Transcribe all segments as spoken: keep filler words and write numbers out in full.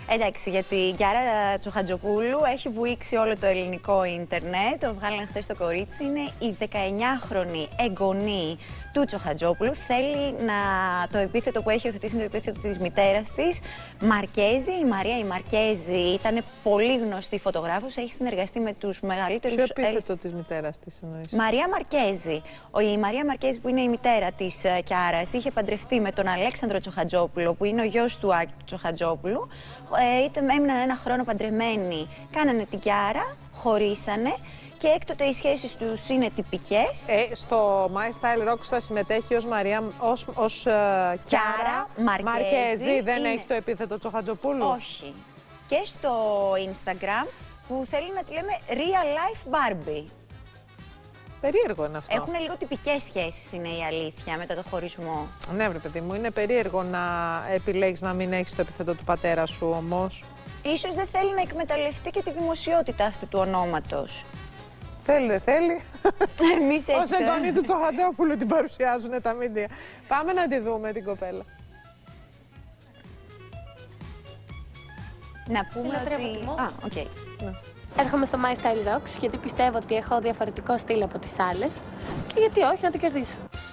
Εντάξει, γιατί η Κιάρα Τσοχατζοπούλου έχει βουήξει όλο το ελληνικό ίντερνετ. Το βγάλανε χθες το κορίτσι. Είναι η δεκαεννιάχρονη εγγονή του Τσοχατζόπουλου. Θέλει να το επίθετο που έχει υιοθετήσει είναι το επίθετο της μητέρας της, Μαρκέζη. Η Μαρία η Μαρκέζη ήταν πολύ γνωστή φωτογράφος. Έχει συνεργαστεί με τους μεγαλύτερους. Ποιο επίθετο της μητέρας της εννοείς? Μαρία Μαρκέζη. Η Μαρία Μαρκέζη, που είναι η μητέρα της Κιάρας, είχε παντρευτεί με τον Αλέξανδρο Τσοχατζόπουλο, που είναι ο γιος του Άκη Τσοχατζόπουλου. Ε, έμειναν ένα χρόνο παντρεμένοι, κάνανε την Κιάρα, χωρίσανε και έκτοτε οι σχέσεις τους είναι τυπικές. Ε, στο My Style Rocks θα συμμετέχει ως Μαρία, ως, ως uh, Κιάρα Μαρκέζη. Μαρκέζη. Δεν είναι... έχει το επίθετο Τσοχατζοπούλου? Όχι. Και στο Instagram που θέλει να τη λέμε Real Life Barbie. Περίεργο είναι αυτό. Έχουν λίγο τυπικές σχέσεις, είναι η αλήθεια, μετά το χωρισμό. Ναι, βρε παιδί μου, είναι περίεργο να επιλέγεις να μην έχεις το επίθετο του πατέρα σου όμως. Ίσως δεν θέλει να εκμεταλλευτεί και τη δημοσιότητα αυτού του ονόματος. Θέλει, δεν θέλει. Εμείς έτσι. Ως εγγονή του Τσοχατζόπουλου την παρουσιάζουν τα μίντια. Πάμε να τη δούμε την κοπέλα. Να πούμε Λατρεύω ότι... τη μόδα. Α, οκ. Okay. Ναι. Έρχομαι στο My Style Rocks γιατί πιστεύω ότι έχω διαφορετικό στυλ από τις άλλες και γιατί όχι να το κερδίσω.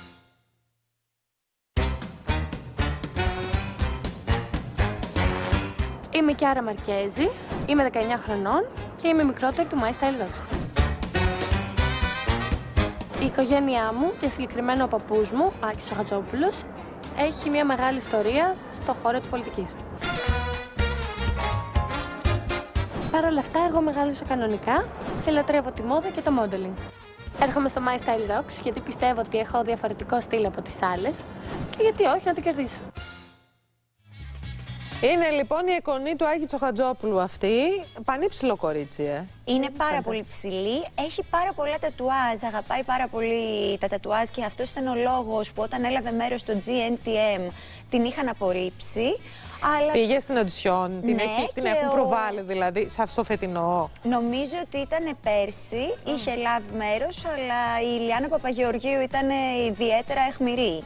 Είμαι η Κιάρα Μαρκέζη, είμαι δεκαεννιά χρονών και είμαι μικρότερη του My Style Rocks. Η οικογένειά μου και συγκεκριμένα ο παππούς μου, Άκης Τσοχατζόπουλος, έχει μια μεγάλη ιστορία στο χώρο της πολιτικής. Παρ' όλα αυτά, εγώ μεγάλωσα κανονικά και λατρεύω τη μόδα και το modeling. Έρχομαι στο My Style Rocks γιατί πιστεύω ότι έχω διαφορετικό στυλ από τις άλλες και γιατί όχι να το κερδίσω. Είναι λοιπόν η εγγονή του Άκη Τσοχατζόπουλου αυτή, πανύψηλο κορίτσι, ε. Είναι πάρα πολύ ψηλή, έχει πάρα πολλά τατουάζ, αγαπάει πάρα πολύ τα τατουάζ και αυτός ήταν ο λόγος που όταν έλαβε μέρος στο τζι εν τι εμ την είχαν απορρίψει. Αλλά... Πήγε στην οντισιόν, την, ναι, έχει, την έχουν ο... προβάλει δηλαδή, σε αυτό το φετινό. Νομίζω ότι ήταν πέρσι, mm. είχε λάβει μέρος, αλλά η Ηλιάνα Παπαγεωργίου ήταν ιδιαίτερα αιχμηρή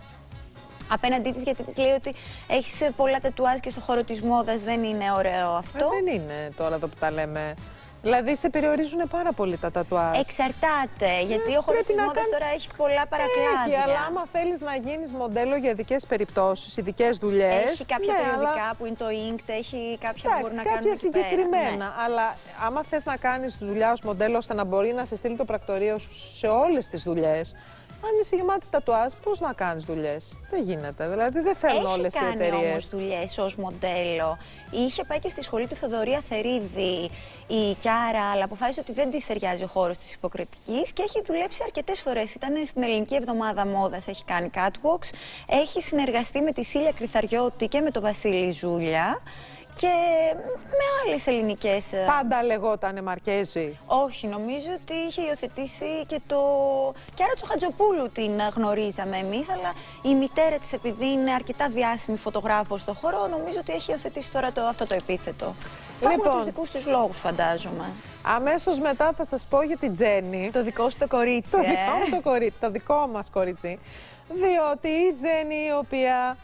απέναντί της, γιατί της λέει ότι έχεις πολλά τατουάζ και στο χώρο της μόδας, δεν είναι ωραίο αυτό. Ε, δεν είναι τώρα εδώ που τα λέμε. Δηλαδή σε περιορίζουν πάρα πολύ τα τατουάζ. Εξαρτάται, γιατί ε, ο χώρος της μόδας τώρα έχει πολλά παρακλάδια. Έχει, αλλά άμα θέλεις να γίνεις μοντέλο για ειδικές περιπτώσεις, ειδικές δουλειές. Έχει κάποια ναι, περιοδικά αλλά... που είναι το Inked, έχει κάποια Εντάξει, που μπορούν να κάποια κάνουν συγκεκριμένα. Ναι. Αλλά άμα θες να κάνεις δουλειά ως μοντέλο ώστε να μπορεί να σε στείλει το πρακτορείο σου σε όλες τις δουλειές, αν είσαι γεμάτη τατουάζ, πώς να κάνεις δουλειές? Δεν γίνεται. Δηλαδή δεν θέλουν όλες οι εταιρείες. Έχει κάνει όμως δουλειές ως μοντέλο. Είχε πάει και στη σχολή του Θοδωρή Αθερίδη η Κιάρα, αλλά αποφάσισε ότι δεν της ταιριάζει ο χώρος της υποκριτικής και έχει δουλέψει αρκετές φορές. Ήταν στην Ελληνική Εβδομάδα Μόδας, έχει κάνει catwalks, έχει συνεργαστεί με τη Σίλια Κρυθαριώτη και με τον Βασίλη Ζούλια. Και με άλλες ελληνικές. Πάντα λεγότανε Μαρκέζη. Όχι, νομίζω ότι είχε υιοθετήσει και το... Κιάρα Τσοχατζοπούλου την γνωρίζαμε εμείς, αλλά η μητέρα της, επειδή είναι αρκετά διάσημη φωτογράφος στο χώρο, νομίζω ότι έχει υιοθετήσει τώρα το, αυτό το επίθετο. Θα λοιπόν, έχουν τους δικούς τους λόγους, φαντάζομαι. Αμέσως μετά θα σας πω για την Τζέννη. Το δικό σου το κορίτσι, το ε. δικό μου το κορίτσι, το δικό μας κορίτσι. Διότι η Τζέννη, η οποία...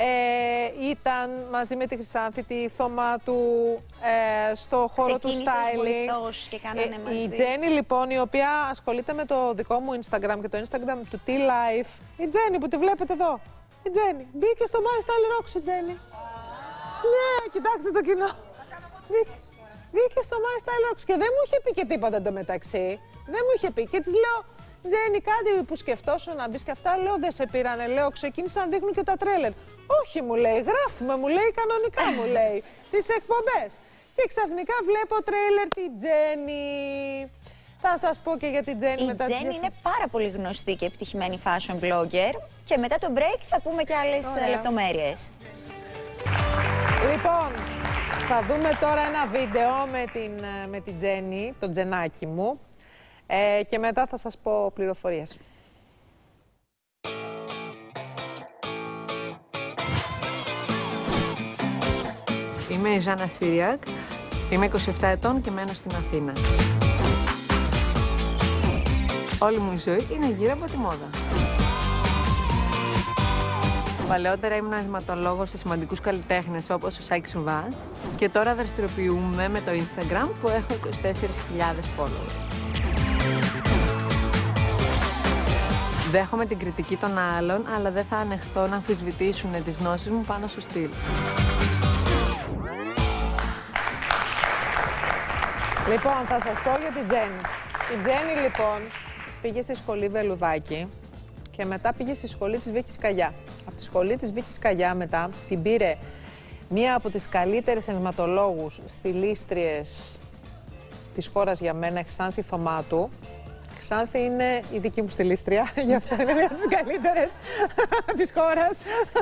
Ε, ήταν μαζί με τη Χρυσάνθη, τη Θωμάτου, ε, στο χώρο του styling. Και κάνανε ε, μαζί. Η Τζέννη λοιπόν, η οποία ασχολείται με το δικό μου Instagram και το Instagram του T-Life. Η Τζέννη που τη βλέπετε εδώ. Η Τζέννη. Μπήκε στο My Style Rocks η Τζέννη. Ναι, κοιτάξτε το κοινό. Μπήκε, μπήκε στο My Style Rocks και δεν μου είχε πει και τίποτα εντωμεταξύ. Δεν μου είχε πει και της λέω, Τζέννη, κάτι που σκεφτόσουν να μπει και αυτά, λέω δεν σε πήρανε, λέω ξεκίνησαν να δείχνουν και τα τρέλερ. Όχι, μου λέει, γράφουμε, μου λέει κανονικά, μου λέει, τις εκπομπές. Και ξαφνικά βλέπω τρέλερ τη Τζέννη. Θα σας πω και για την Τζέννη η μετά. Η Τζέννη είναι πάρα πολύ γνωστή και επιτυχημένη fashion blogger και μετά το break θα πούμε και άλλες Ωραία. λεπτομέρειες. Λοιπόν, θα δούμε τώρα ένα βίντεο με την, με την Τζέννη, το τζενάκι μου. Ε, και μετά θα σας πω πληροφορίες. Είμαι η Ζάνα Σίριακ, είμαι είκοσι επτά ετών και μένω στην Αθήνα. Όλη μου η ζωή είναι γύρω από τη μόδα. Παλαιότερα ήμουν ενδυματολόγος σε σημαντικούς καλλιτέχνες όπως ο Σάκης Σουβάς και τώρα δραστηριοποιούμε με το Instagram που έχω είκοσι τέσσερις χιλιάδες followers. Δέχομαι την κριτική των άλλων, αλλά δεν θα ανεχτώ να αμφισβητήσουν τις γνώσεις μου πάνω στο στυλ. Λοιπόν, θα σας πω για την Τζέννη. Η Τζέννη, λοιπόν, πήγε στη σχολή Βελουδάκη και μετά πήγε στη σχολή της Βίκης Καγιά. Από τη σχολή της Βίκης Καγιά μετά την πήρε μία από τις καλύτερες ενδυματολόγους στιλίστριες της χώρας για μένα, Ξάνθη Θωμάτου. Ξάνθη είναι η δική μου στιλίστρια, γι' αυτό είναι μία από τις καλύτερες της χώρας,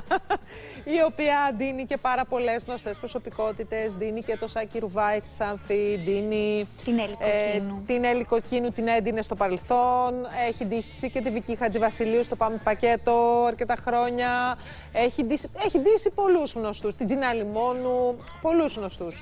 η οποία δίνει και πάρα πολλές γνωστές προσωπικότητες, δίνει και το Σάκη Ρουβάη, Ξάνθη, δίνει την Έλλη Κοκκίνου. Ε, την Έλλη Κοκκίνου την έδινε στο παρελθόν, έχει ντύσει και τη Βική Χατζηβασιλείου στο Πάμε Πακέτο αρκετά χρόνια, έχει ντύσει, έχει ντύσει πολλούς γνωστούς, την Τζίνα Λιμόνου, πολλούς γνωστούς.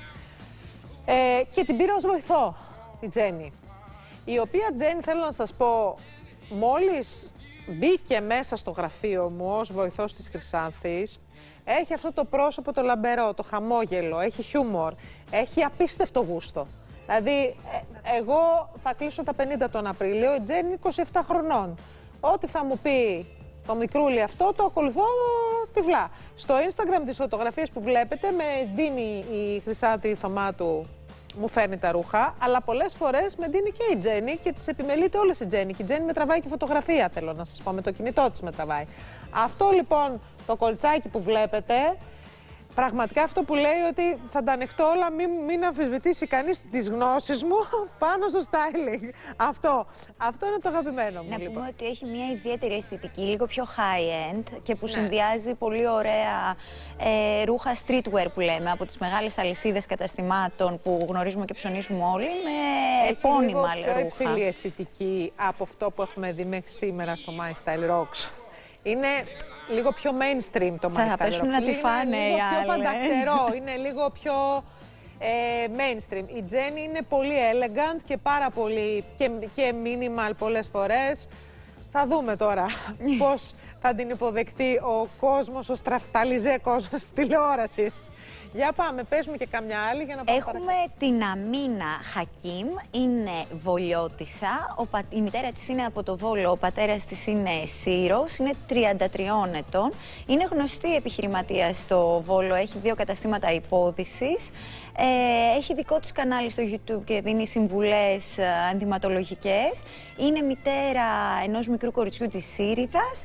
Ε, και την πήρα ως βοηθό, την Τζέννη. Η οποία Τζέννη, θέλω να σας πω, μόλις μπήκε μέσα στο γραφείο μου ως βοηθός της Χρυσάνθης, έχει αυτό το πρόσωπο το λαμπερό, το χαμόγελο, έχει χιούμορ, έχει απίστευτο γούστο. Δηλαδή, εγώ θα κλείσω τα πενήντα τον Απρίλιο, η Τζέννη είναι είκοσι επτά χρονών. Ό,τι θα μου πει το μικρούλι αυτό, το ακολουθώ τυφλά. Στο Instagram τις φωτογραφίες που βλέπετε, με δίνει η Χρυσάνθη Θωμάτου, μου φέρνει τα ρούχα, αλλά πολλές φορές με δίνει και η Τζέννη και τις επιμελείται όλες η Τζέννη. Και η Τζέννη με τραβάει και φωτογραφία, θέλω να σας πω, με το κινητό της με τραβάει. Αυτό λοιπόν το κοριτσάκι που βλέπετε, πραγματικά αυτό που λέει ότι θα τα ανεχτώ όλα, μην, μην αμφισβητήσει κανείς τις γνώσεις μου πάνω στο styling. Αυτό, αυτό είναι το αγαπημένο μου. Να λοιπόν. πούμε ότι έχει μια ιδιαίτερη αισθητική, λίγο πιο high-end και που ναι. συνδυάζει πολύ ωραία ε, ρούχα streetwear που λέμε, από τις μεγάλες αλυσίδες καταστημάτων που γνωρίζουμε και ψωνίζουμε όλοι, με έχει επώνυμα λίγο ρούχα. πιο υψηλή αισθητική από αυτό που έχουμε δει μέχρι σήμερα στο My Style Rocks. Είναι λίγο πιο mainstream το My Style Rocks. Θα πέσουν να τη φάνε είναι λίγο οι πιο άλλες. φανταχτερό, είναι λίγο πιο ε, mainstream. Η Τζέννη είναι πολύ elegant και πάρα πολύ και, και minimal πολλές φορές. Θα δούμε τώρα πώς θα την υποδεκτεί ο κόσμος, ο στραφταλιζέ κόσμος της τηλεόρασης. Για πάμε, πες μου και καμιά άλλη για να πάμε. Έχουμε παρακάτω. την Αμίνα Χακίμ, είναι Βολιώτισσα, ο πα... η μητέρα της είναι από το Βόλο, ο πατέρας της είναι Σύρος, είναι τριάντα τριών ετών, είναι γνωστή επιχειρηματία στο Βόλο, έχει δύο καταστήματα υπόδησης, ε, έχει δικό της κανάλι στο YouTube και δίνει συμβουλές ε, ενδυματολογικές, είναι μητέρα ενός μικρού κοριτσιού της Σύριδας,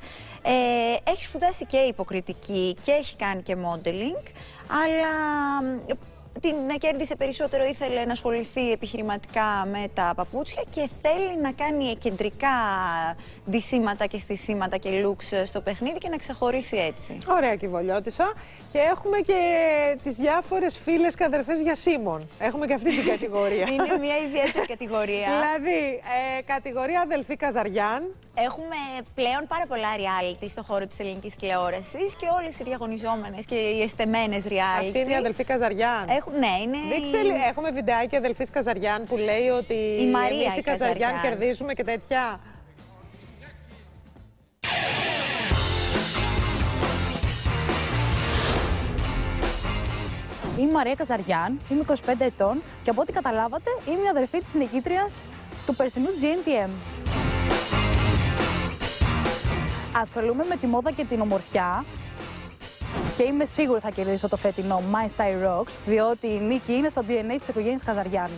ε, έχει σπουδάσει και υποκριτική και έχει κάνει και modeling, αλλά την κέρδισε περισσότερο, ήθελε να ασχοληθεί επιχειρηματικά με τα παπούτσια και θέλει να κάνει κεντρικά ντυσίματα και στισίματα και looks στο παιχνίδι και να ξεχωρίσει έτσι. Ωραία και Βολιώτισσα. Και έχουμε και τις διάφορες φίλες και αδερφές για Σίμων. Έχουμε και αυτή την κατηγορία. Είναι μια ιδιαίτερη κατηγορία. Δηλαδή, ε, κατηγορία αδελφή Καζαριάν. Έχουμε πλέον πάρα πολλά reality στο χώρο της ελληνικής τηλεόρασης και όλες οι διαγωνιζόμενες και οι εστεμένες reality. Αυτή είναι η αδελφή Καζαριάν. Έχουν, ναι, είναι. Δείξε, έχουμε βιντεάκι αδελφής Καζαριάν που λέει ότι η Μαρία εμείς οι Καζαριάν, Καζαριάν κερδίζουμε και τέτοια. Είμαι η Μαρία Καζαριάν, είμαι είκοσι πέντε ετών και από ό,τι καταλάβατε είμαι η αδερφή της νικήτριας του περσινού τζι εν τι εμ. Ασχολούμαι με τη μόδα και την ομορφιά και είμαι σίγουρη θα κερδίσω το φετινό My Style Rocks, διότι η νίκη είναι στο ντι εν έι της οικογένειας Καζαριάν.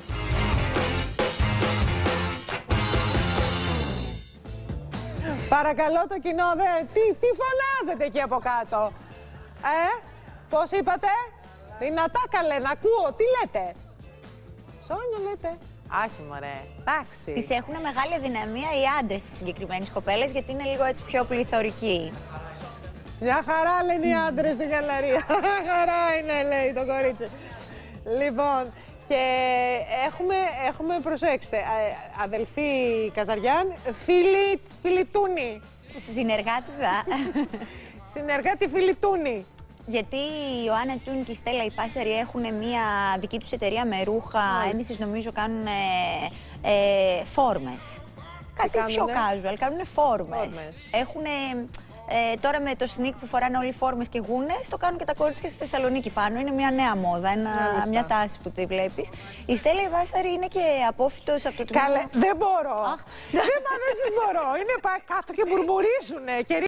Παρακαλώ το κοινό, δε, τι, τι φωνάζετε εκεί από κάτω. Ε, πώς είπατε, δυνατά καλέ, να ακούω, τι λέτε. Σόνια λέτε. Άχι μωρέ, εντάξει. Τις έχουν μεγάλη δυναμία οι άντρες της συγκεκριμένης κοπέλας, γιατί είναι λίγο έτσι πιο πληθωρικοί. Μια χαρά λένε οι άντρες στην γαλαρία. Χαρά είναι, λέει το κορίτσι. Λοιπόν, και έχουμε, έχουμε προσέξτε, αδελφή Καζαριάν, φίλη Φιλιτούνη. Συνεργάτηδα. Συνεργάτη Φιλιτούνη. Γιατί η Ιωάννα Τούν και η Στέλλα η Πάσαρη έχουν μια δική τους εταιρεία με ρούχα, ένδυσης νομίζω κάνουν ε, ε, φόρμες. Κάτι πιο casual, κάνουν φόρμες. Έχουν Ε, τώρα με το sneak που φοράνε όλοι φόρμες και γούνες, το κάνουν και τα κορίτσια στη Θεσσαλονίκη πάνω. Είναι μια νέα μόδα, ένα, μια τάση που τη βλέπεις. Η Στέλλα η Βάσαρη είναι και απόφυτος από το τμήμα. Καλέ, δεν μπορώ. Δεν, μα, δεν τις μπορώ. Είναι κάτω και μουρμουρίζουνε. Και